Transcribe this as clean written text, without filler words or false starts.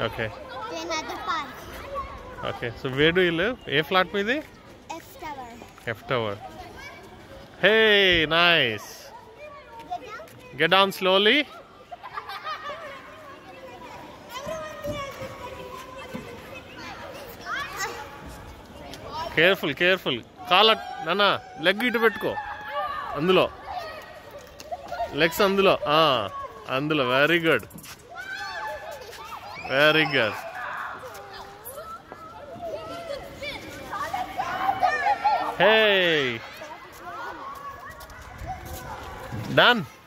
Okay. Then at the park. Okay. So where do you live? A flat meedi? F Tower. F tower. Hey, nice. Get down slowly. Careful, careful. Kaala, Nana, leg itu pettuko. Andulo. Legs andulo. Andulo. Very good. Very good. Hey. Done.